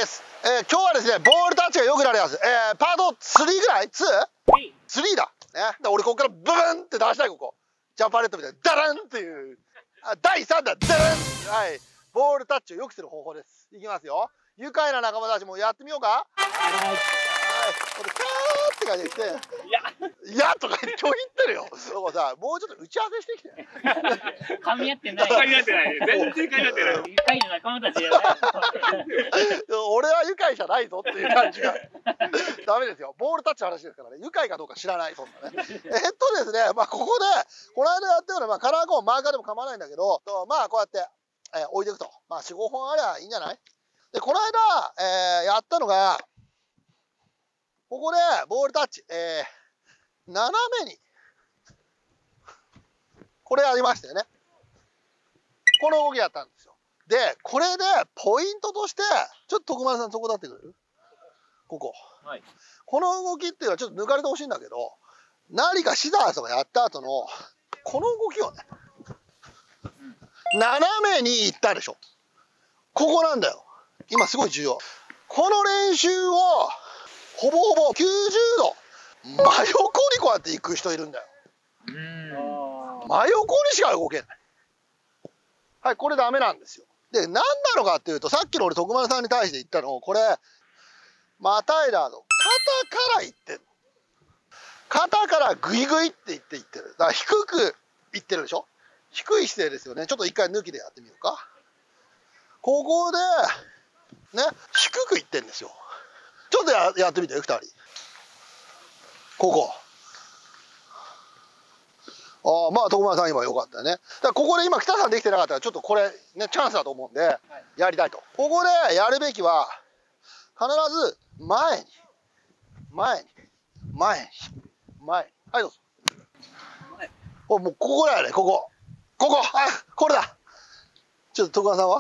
です。今日はですね、ボールタッチが良くなるやつ。パート3ぐらい ?2?3 だ。ね。俺ここからブーンって出したい、ここ。ジャパネットみたいな、ダランっていう。第3弾、ダラン。はい。ボールタッチを良くする方法です。いきますよ。愉快な仲間たちもやってみようか。はい。これ、キャーって感じでして。いやとか言って拒否ってるよ。だからさ、もうちょっと打ち合わせしてきて。 噛み合ってない。 噛み合ってない。全然噛み合ってない。 愉快な仲間たちじゃない。 俺は愉快じゃないぞっていう感じが。ダメですよ。ボールタッチの話ですからね。愉快かどうか知らない。そんなね。ですね、まあここで、この間やったような、まあカラーコーン、マーカーでも構わないんだけど、まあこうやって、置いていくと。まあ4、5本ありゃいいんじゃない？で、この間、やったのが、ここでボールタッチ、斜めに、これやりましたよね。この動きやったんですよ。で、これでポイントとして、ちょっと徳丸さんそこ立ってくれる？ここ。はい。この動きっていうのはちょっと抜かれてほしいんだけど、何かシザーズがやった後の、この動きをね、斜めに行ったでしょ。ここなんだよ。今すごい重要。この練習を、ほぼほぼ90度、真横にこうやって行く人いるんだよ。真横にしか動けない。はい、これダメなんですよ。で、何なのかっていうと、さっきの俺徳丸さんに対して言ったの、これ、またいだの、肩から行ってる。肩からグイグイって言ってる。だから低く行ってるでしょ？低い姿勢ですよね。ちょっと一回抜きでやってみようか。ここで、ね、低く行ってるんですよ。ちょっとやってみて、2人。ここ。ああ、まあ、徳丸さん今良かったよね。だからここで今、北さんできてなかったら、ちょっとこれ、ね、チャンスだと思うんで、やりたいと。ここでやるべきは、必ず、前に。はい、どうぞ。もう、ここだよね、ここ。はい、これだ。ちょっと徳丸さんは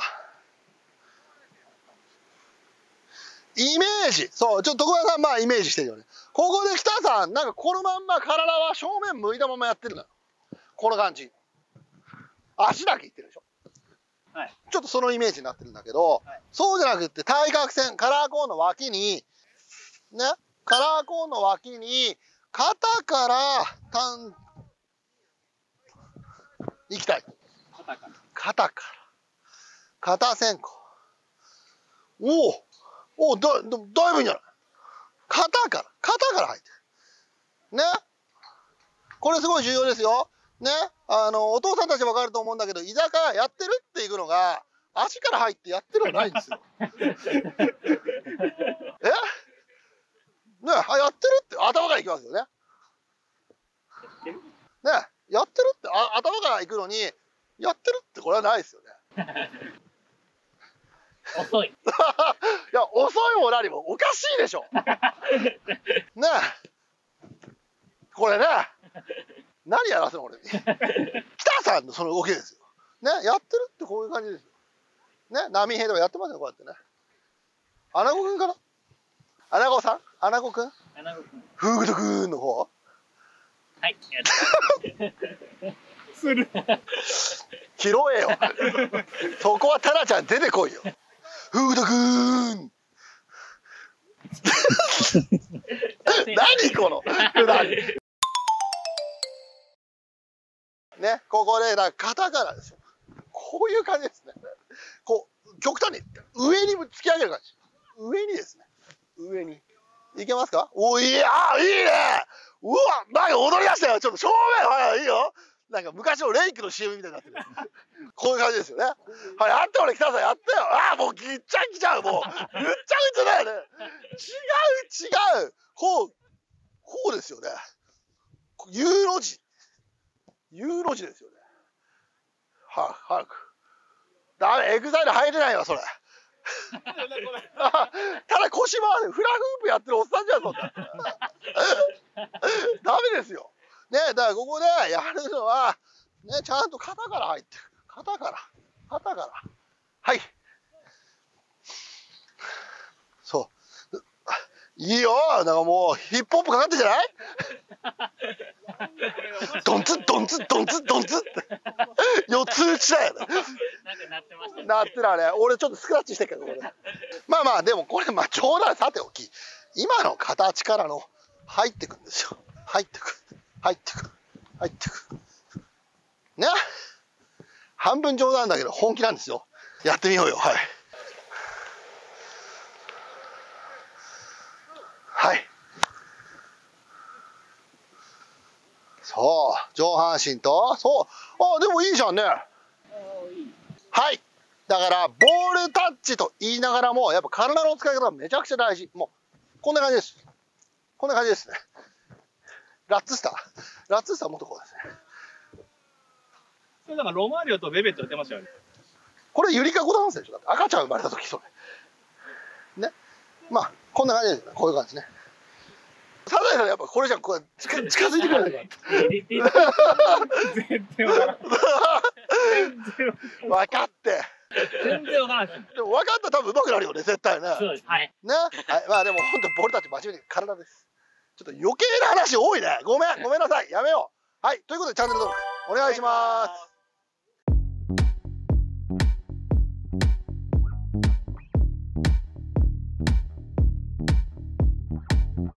イメージ。そう、ちょっと徳丸さん、まあ、イメージしてるよね。ここで北さん、なんかこのまんま体は正面向いたままやってるのよ。この感じ。足だけいってるでしょ。はい。ちょっとそのイメージになってるんだけど、はい、そうじゃなくって対角線、カラーコーンの脇に、ね、カラーコーンの脇に、肩から行きたい。肩から。肩線香。だいぶいいんじゃない？肩から入ってる。ね。これすごい重要ですよ。ね。お父さんたち分かると思うんだけど、居酒屋やってるっていうのが、足から入ってやってるのないんですよ。ね。やってるって頭から行きますよね。ね。やってるって頭から行くのに、やってるってこれはないですよね。 遅い。いや、遅いも何もおかしいでしょ。ねえ。これね。何やらせの俺に。北さんのその動きですよ。ね、やってるってこういう感じですよ。ね、波平でもやってますよ、こうやってね。アナゴくんかな？アナゴさん？アナゴくん？フーグドくんの方？ はい。 する。 拾えよ。そこはタナちゃん出てこいよ。フーグドくーん。何このね、ここで肩からですよ。こういう感じですね。こう極端に上に突き上げる感じ。上にですね。上に。いけますか？おいいね。うわ、なんか踊り出したよ。ちょっと正面、はい、いいよ。なんか昔のレイクの CM みたいになってる。こういう感じですよね。はい、あって俺北さんやったよ。もうぎっちゃぎちゃう。もうぐっちゃぐちゃだよね。違う。こうですよね。U の字ですよね。早く。ダメ、エグザイル入れないわ、それ。ただ腰回る、フラフープやってるおっさんじゃん、そんな。ダメですよ。ね、だからここでやるのは、ね、ちゃんと肩から入ってる。肩から。はい。そう。いいよ。なんかもう、ヒップホップかかってんじゃない？ドンツって。四つ打ちだよね。 なんか鳴ってましたね。 なってらね、俺ちょっとスクラッチしてるけど、これ。まあまあ、でもこれ、まあ冗談さておき、今の形からの入ってくんですよ。入ってく。入ってく。入ってく。ね。半分冗談だけど本気なんですよ。やってみようよ。はい。はい。そう。上半身と、そう。あ、でもいいじゃんね。はい。だから、ボールタッチと言いながらも、やっぱ体の使い方がめちゃくちゃ大事。もう、こんな感じです。こんな感じですね。ラッツスター。ラッツスターもっとこうですね。 それだからロマーリオとベベットやってましたよね。 これゆりかごダンスでしょ。だって赤ちゃん生まれた時それ。ね。まあ、こんな感じです。こういう感じね。サザエさんやっぱこれじゃん、こう近づいてくるから。 全然わからん。 分かって。 全然わからないです。 でも分かったら多分上手くなるよね、絶対ね。 そうです。はい。 ね。はい。まあでも本当ボールタッチ真面目に体です。ちょっと余計な話多いね。ごめんなさい。やめよう。はい。ということでチャンネル登録お願いします。